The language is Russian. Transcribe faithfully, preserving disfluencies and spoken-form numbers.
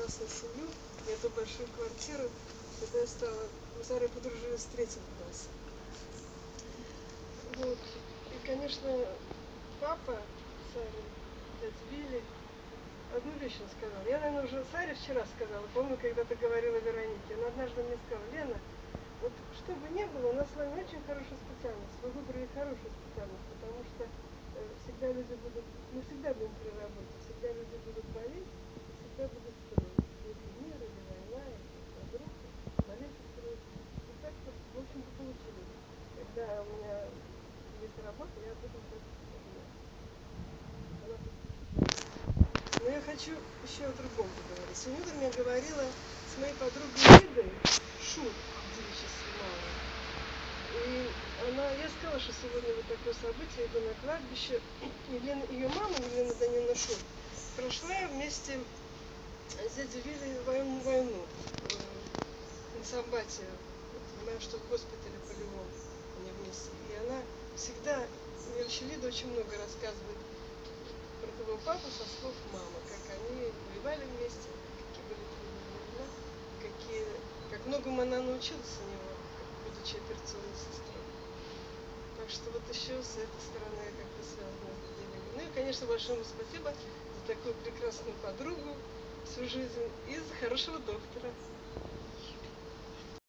прекрасную семью и эту большую квартиру, когда я стала, мы с Сарой подружились в третьем классе. Вот. И, конечно, папа Сары, дядя Вилли, одну вещь он сказал. Я, наверное, уже Саре вчера сказала, помню, когда ты говорила Веронике. Она однажды мне сказала: Лена, вот что бы ни было, у нас с вами очень хорошая специальность. Вы выбрали хорошую специальность, потому что э, всегда люди будут, мы всегда будем при работе, всегда люди будут болеть, всегда будут строить. Или мир, или война, или разруха, болеть и строить. И так, в общем-то, получилось. Когда у меня есть работа, я об этом только вспоминаю. Она но я хочу еще о другом поговорить. Сегодня утром я говорила с моей подругой Лидой Шут, девичьей мамой. И она, я сказала, что сегодня вот такое событие, иду на кладбище. Елена, ее мама, Елена Даниловна Шут, прошла вместе с дядей Вилли войну, войну на Самбате. Понимаю, что в госпитале полевом они вместе. И она всегда, мне вообще Лида очень много рассказывает про твоего папу со слов мамы, как они воевали вместе, какие были трудные времена, какие, как многому она научилась у него, будучи операционной сестрой. Так что вот еще с этой стороны я как-то связана с дядей. Ну и, конечно, большое ему спасибо за такую прекрасную подругу всю жизнь и за хорошего доктора.